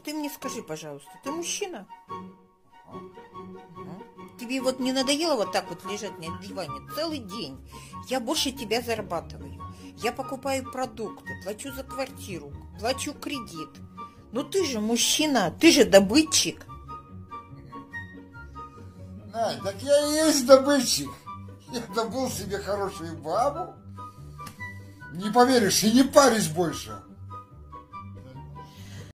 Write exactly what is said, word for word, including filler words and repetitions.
ты мне скажи, пожалуйста, ты мужчина? Тебе вот не надоело вот так вот лежать на диване целый день? Я больше тебя зарабатываю. Я покупаю продукты, плачу за квартиру, плачу кредит. Ну ты же мужчина, ты же добытчик. Надь, так я и есть добытчик. Я добыл себе хорошую бабу. Не поверишь, и не парюсь больше.